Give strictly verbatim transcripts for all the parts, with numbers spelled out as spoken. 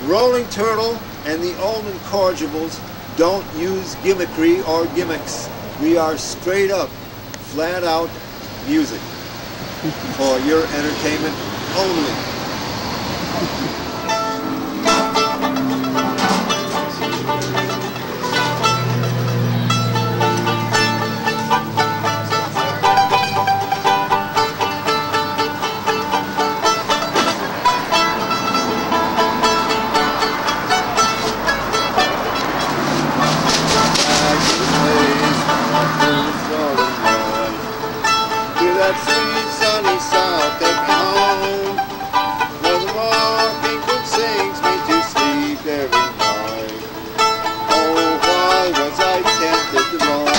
Rolling Turtle and the old incorrigibles don't use gimmickry or gimmicks. We are straight up, flat out music for your entertainment only. That sweet sunny south, take me home, where the mockingbird sings me to sleep every night. Oh, why was I tempted to roam?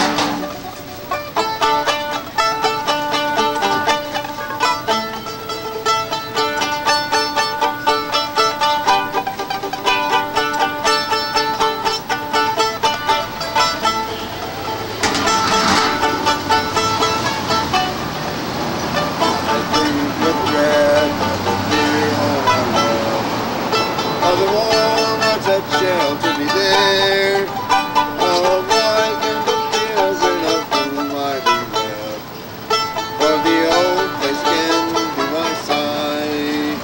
The warm hearts that shelter me there, of white and the children of whom I be wed, for the old place again to my side.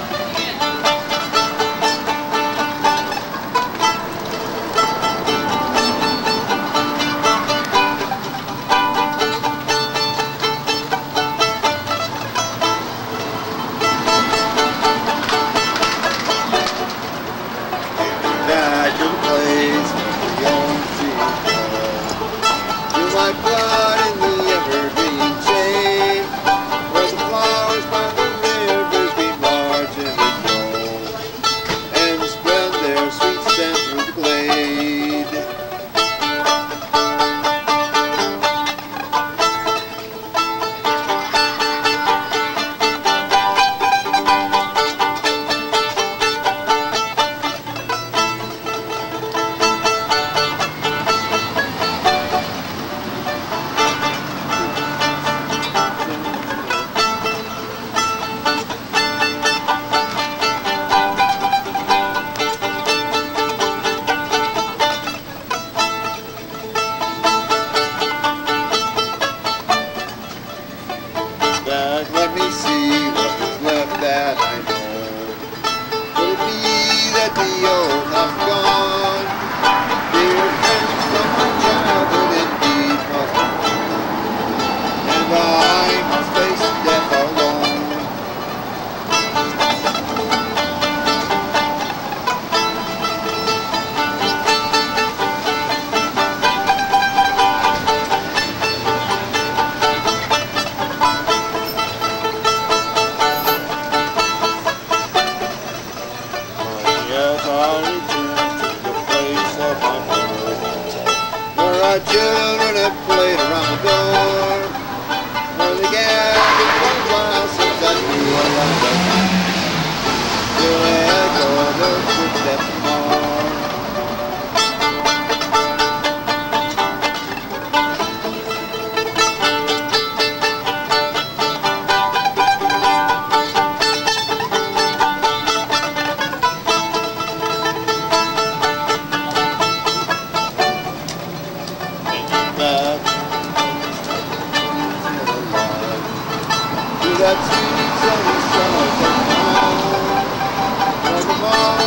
Back to the place where the old sea flowed, through my blood in the evergreen shade, where the flowers by the rivers be marching and grow, and spread their sweet scent through the glade. Let me see what is left that I know. Could it be that the old have gone? Dear friends from my childhood indeed must be gone, and I must face death alone. I return to the place of my birth, where our children have played around the door, where they gathered for a while since I knew a lot of time, still echo their footsteps more. That sweet sunny south of home, where the